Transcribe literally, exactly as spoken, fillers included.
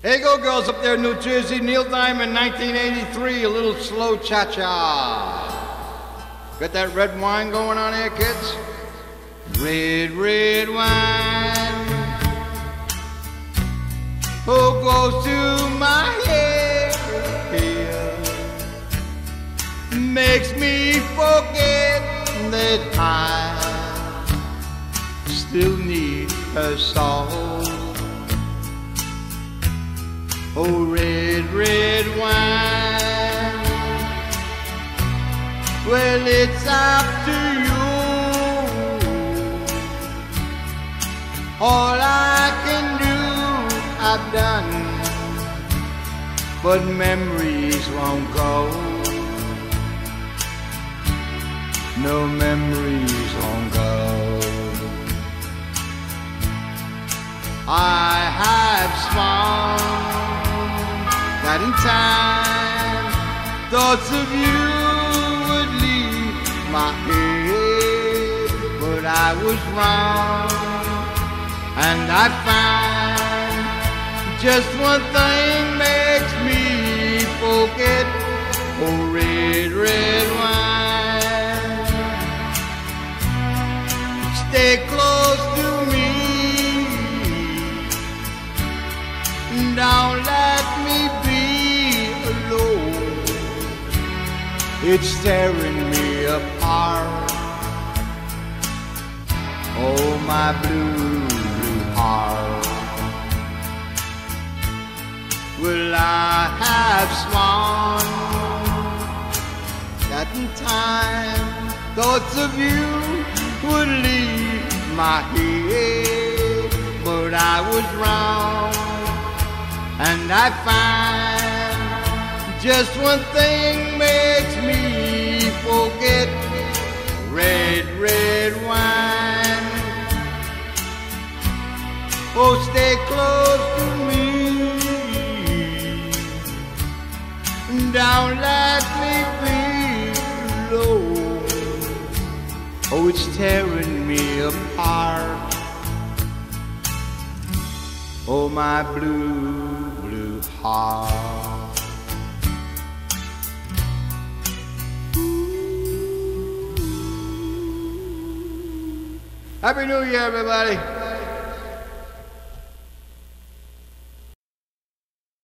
Hey, go girls up there in New Jersey. Neil Diamond, nineteen eighty-three, a little slow cha-cha. Got that red wine going on here, kids? Red, red wine. Oh, goes to my head. Makes me forget that I still need her soul. Oh, red, red wine. Well, it's up to you. All I can do, I've done, but memories won't go. No memories won't go. I have sworn that in time thoughts of you would leave my head, but I was wrong, and I find just one thing makes me forget. Oh, red, red wine, stay close to me, don't let me be alone. It's tearing me apart. Oh, my blue, blue heart. Well, I have sworn that in time thoughts of you would leave my head, but I was wrong, and I find just one thing makes me forget. Red, red wine. Oh, stay close to me, don't let me be alone. Oh, it's tearing me apart. Oh, my blue, blue heart. Happy New Year, everybody.